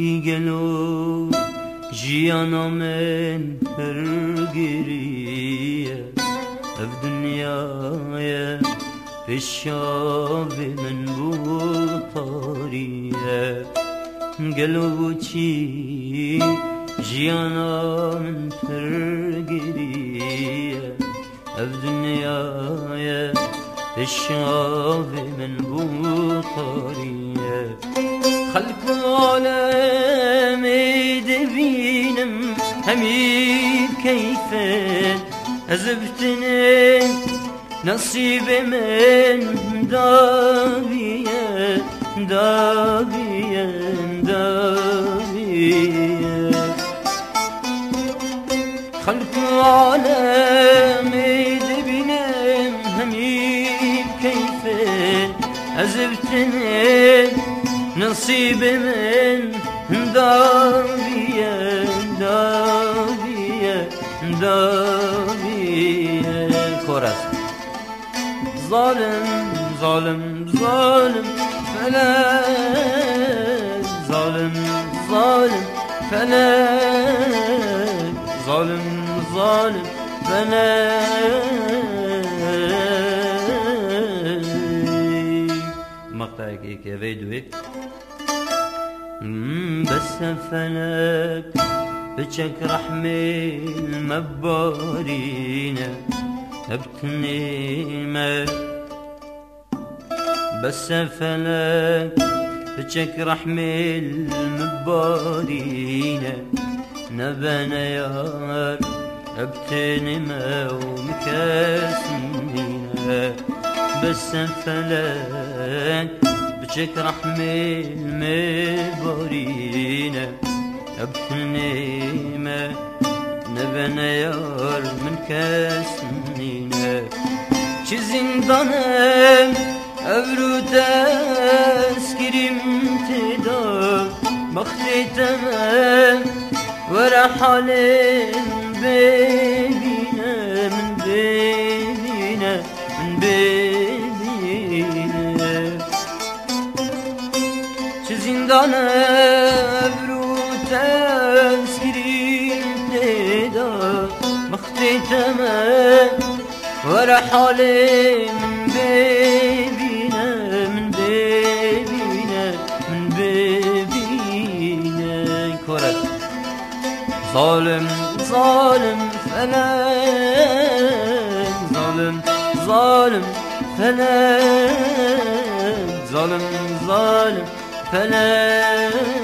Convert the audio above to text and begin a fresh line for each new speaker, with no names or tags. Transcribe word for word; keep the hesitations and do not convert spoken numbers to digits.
کی گلو جیانا من هرگریه اف دنیای پیشاوی من بوطاریه گلو چی جیانا من هرگریه اف دنیای پیشاوی من بوطاریه خلق عالمي دبينم همي كيفه أزبتني نصيب من داوية داوية داوية خلق عالمي دبينم همي كيفه أزبتني نصيب من داوية داوية داوية كورس ظالم ظالم ظالم فلا ظالم ظالم فلا ظالم ظالم فلا مقطعك ايك يا فيديو بس فلك بجك رحمي المبارينا ابتنيمة بس فلك بجك رحمي المبارينا نبنا يار ابتنيمة ومكاسنينا بس فلك بجك رحمي المبارينا ابتنيمة نبنا يار من كاسنينا چه زندانم ابرو تسكريم تدا مختتم ورحالم ببينا من ببينا من ببينا چه زندانم ابرو تسكريم تدا مختتم ورحالي من ببينا من ببينا من ببينا كورت ظالم ظالم فلا ظالم ظالم فلا ظالم ظالم فلا